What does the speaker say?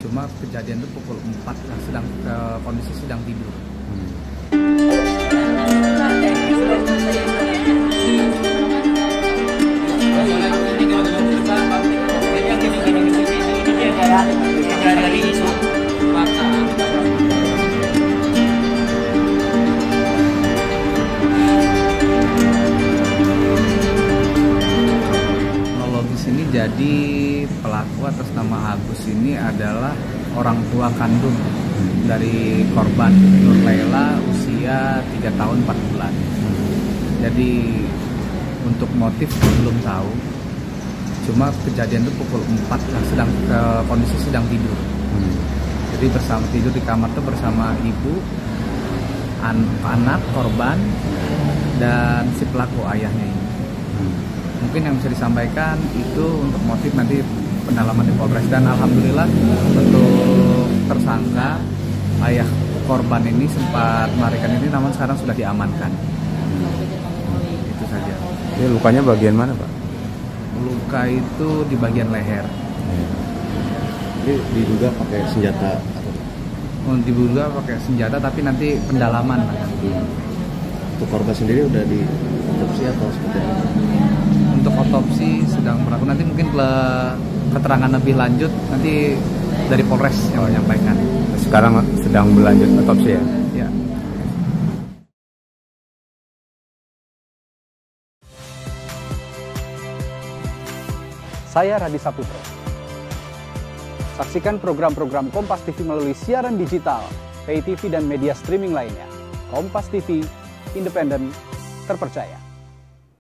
Cuma kejadian itu pukul 4, sedang kondisi sedang tidur. Kronologis ini jadi pelaku atas nama Agus ini adalah orang tua kandung dari korban Nur Laila, usia 3 tahun 4 bulan. Jadi untuk motif belum tahu. Cuma kejadian itu pukul 4, sedang kondisi sedang tidur. Jadi bersama tidur di kamar itu bersama ibu, anak korban dan si pelaku ayahnya ini. Mungkin yang bisa disampaikan itu untuk motif nanti pendalaman di Polres, dan alhamdulillah untuk tersangka ayah korban ini sempat melarikan diri, namun sekarang sudah diamankan. Itu saja. Ini lukanya bagian mana, Pak? Luka itu di bagian leher. Ini diduga pakai senjata atau? Diduga pakai senjata, tapi nanti pendalaman. Untuk korban sendiri udah di otopsi atau seperti apa? Untuk otopsi sedang berlaku, nanti mungkin keterangan lebih lanjut nanti dari Polres yang menyampaikan. Sekarang sedang berlanjut otopsi ya? Ya. Saya Radi Saputro. Saksikan program-program Kompas TV melalui siaran digital, pay TV dan media streaming lainnya. Kompas TV, independen, terpercaya.